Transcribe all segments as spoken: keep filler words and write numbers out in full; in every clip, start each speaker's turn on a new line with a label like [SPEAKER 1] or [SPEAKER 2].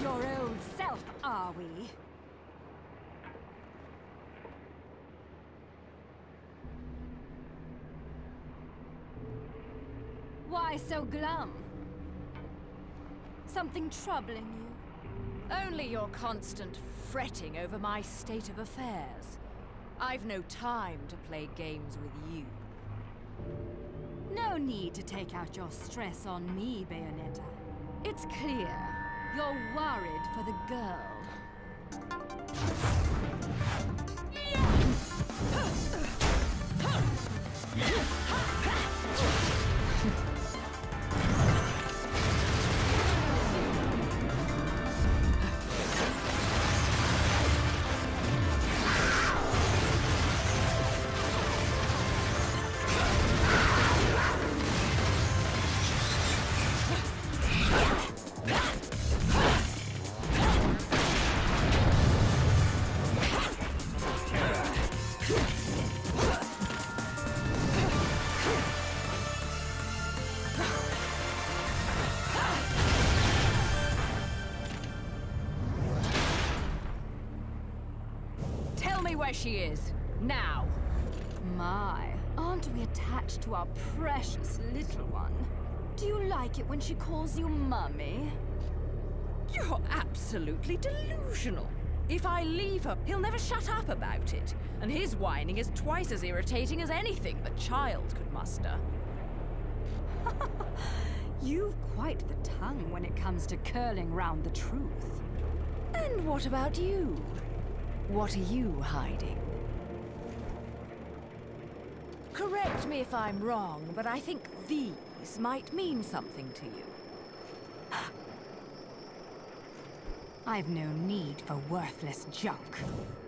[SPEAKER 1] your old self, are we? Why so glum? Something troubling you?
[SPEAKER 2] Only your constant fretting over my state of affairs. I've no time to play games with you.
[SPEAKER 1] No need to take out your stress on me, Bayonetta. It's clear you're worried for the girl.
[SPEAKER 2] Tell me where she is, now!
[SPEAKER 1] My, aren't we attached to our precious little one? Do you like it when she calls you Mummy?
[SPEAKER 2] You're absolutely delusional. If I leave her, he'll never shut up about it. And his whining is twice as irritating as anything the child could muster.
[SPEAKER 1] You've quite the tongue when it comes to curling round the truth.
[SPEAKER 2] And what about you? What are you hiding? Correct me if I'm wrong, but I think these might mean something to you.
[SPEAKER 1] I've no need for worthless junk.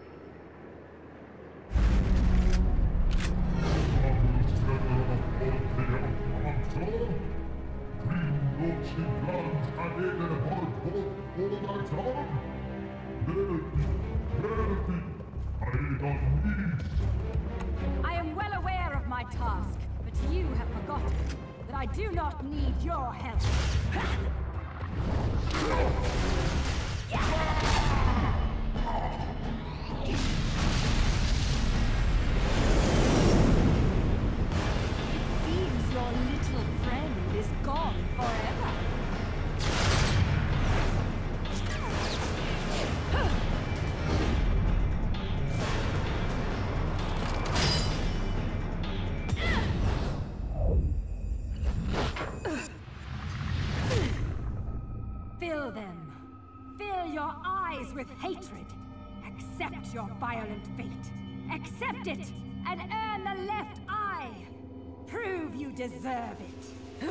[SPEAKER 1] I am well aware of my task, but you have forgotten that I do not need your help. It seems your little friend is gone forever. Fill them. Fill your eyes with hatred. Accept your violent fate. Accept it, and earn the left eye. Prove you deserve it.